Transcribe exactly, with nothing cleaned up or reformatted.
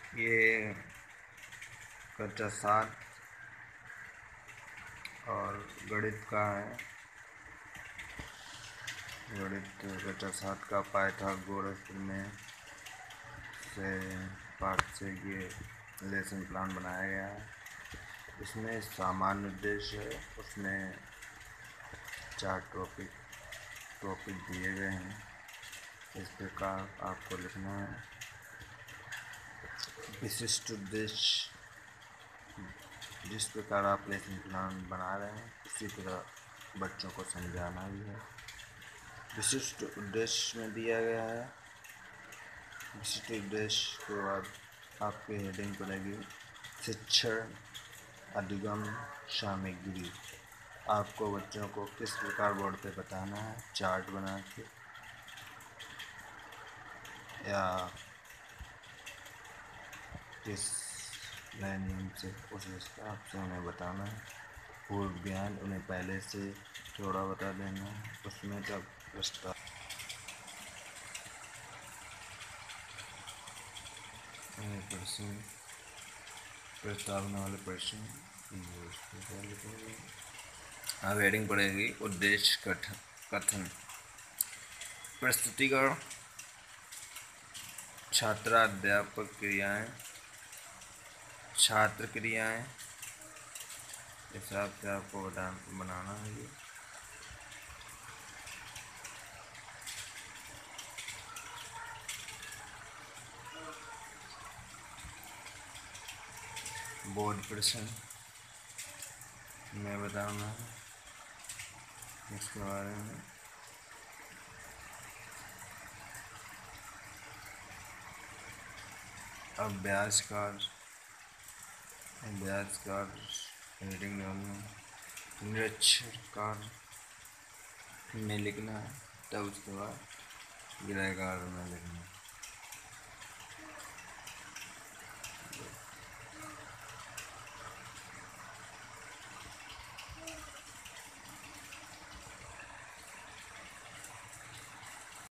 ये कक्षा सात और गणित का है। गणित कक्षा सात का पाइथागोरस में से पाठ से ये लेसन प्लान बनाया गया है। इसमें सामान्य उद्देश्य है, उसमें चार टॉपिक टॉपिक दिए गए हैं। इस प्रकार आपको लिखना है। विशिष्ट उद्देश्य, जिस प्रकार आप लेसन प्लान बना रहे हैं उसी तरह बच्चों को समझाना भी है। विशिष्ट उद्देश्य में दिया गया है। विशिष्ट उद्देश्य के बाद आपकी हेडिंग पड़ेगी शिक्षण अधिगम सामग्री। आपको बच्चों को किस प्रकार बोर्ड पे बताना है, चार्ट बना के या किस नए नियम से, उस हिसाब से उन्हें बताना है। पूर्व ज्ञान उन्हें पहले से थोड़ा बता देना है। उसमें जब प्रस्ताव प्रश्न प्रस्तावना वाले प्रश्न अब हेडिंग पड़ेगी उद्देश्य कथन कथन प्रस्तुतिकरण, छात्राध्यापक क्रियाएं, छात्र क्रियाएं, हिसाब से आपको बता बनाना है। ये बोर्ड प्रश्न में बताना है इसके बारे में। अभ्यास कार्य अभ्यास कार्य रीडिंग निरीक्षण कार्य में लिखना है, तब उसके बाद गृह कार्य में लिखना है।